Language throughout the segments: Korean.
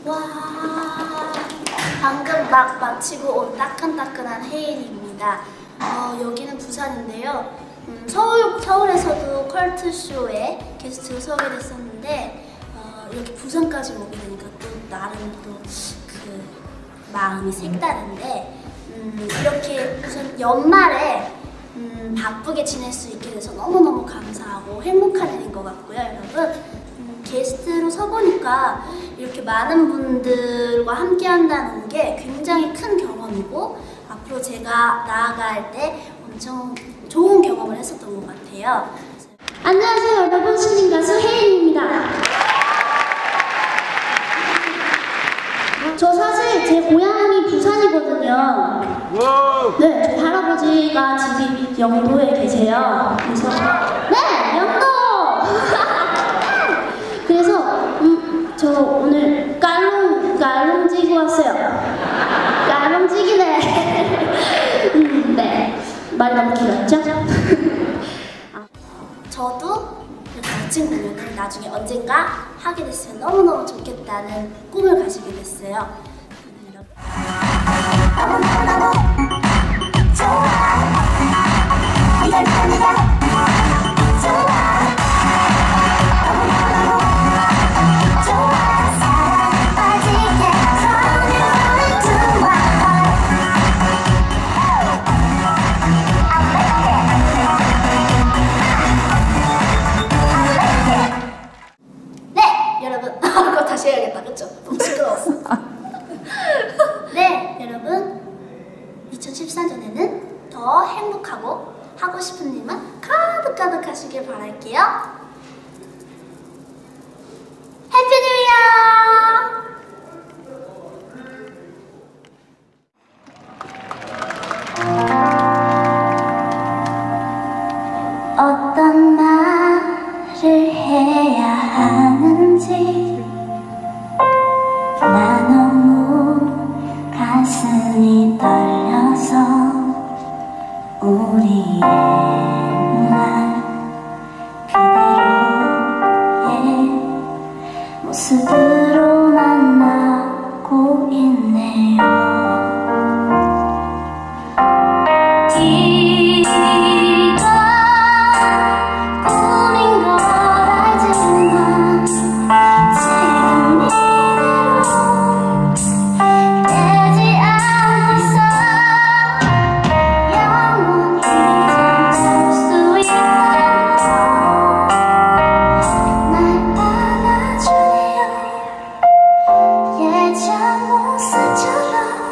와, 방금 막 마치고 온 따끈따끈한 헤이니입니다. 여기는 부산인데요. 서울에서도 컬트쇼에 게스트로 서게 됐었는데 이렇게 부산까지 오게 되니까 또 나름 또 그 마음이 색다른데 이렇게 무슨 연말에 바쁘게 지낼 수 있게 돼서 너무너무 감사하고 행복한 일인 것 같고요, 여러분. 게스트로 서보니까 이렇게 많은 분들과 함께 한다는 게 굉장히 큰 경험이고 앞으로 제가 나아갈 때 엄청 좋은 경험을 했었던 것 같아요. 안녕하세요, 여러분. 신인 가수 혜인입니다. 저 사실 제 고향이 부산이거든요. 네, 저희 할아버지가 집이 영도에 계세요. 그래서 네, 영도! 그래서 저 오늘 깔롱지기 왔어요. 깔롱지기네. 네, 말이 너무 길었죠? 저도 이렇게 멋진 공연을 나중에 언젠가 하게 됐으면 너무너무 좋겠다는 꿈을 가지게 됐어요. 이거 다시 해야겠다, 그쵸? 너무 시끄러웠어. 네, 여러분. 2014년에는 더 행복하고 하고 싶은 일만 가득가득 하시길 바랄게요. 해피 뉴 이어! 어떤 말을 해야 하는지 나 너무 가슴이 떨려서 우리의 날 그대로의 모습으로 만나고 있네요. 예전 모습처럼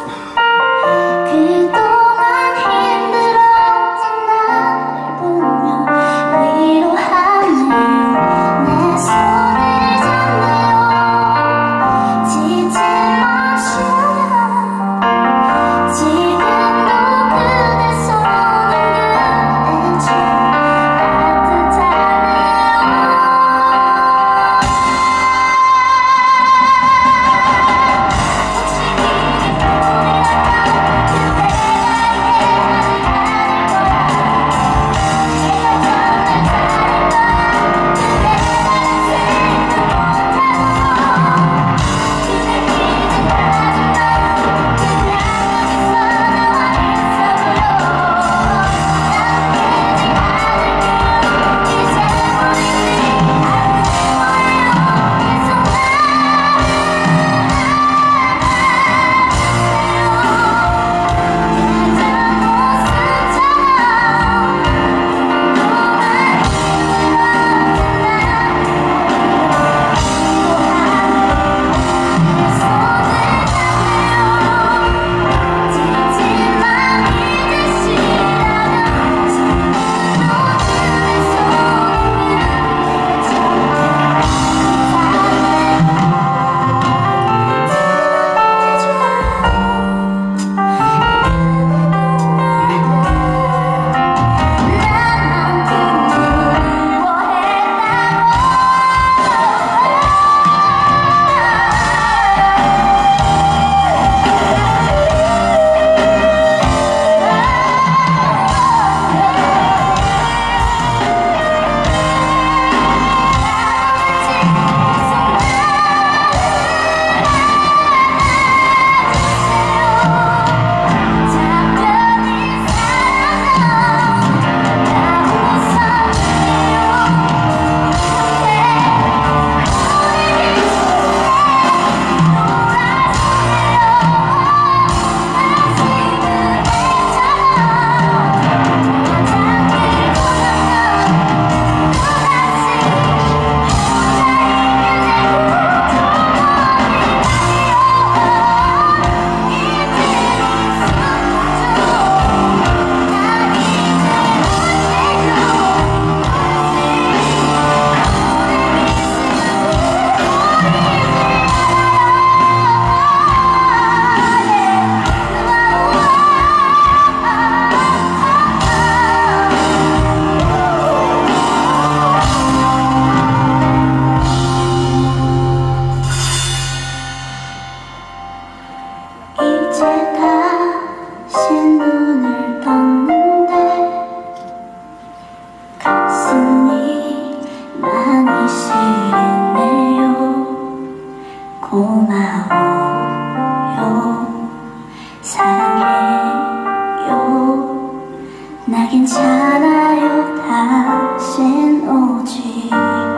괜찮아요 다신 오지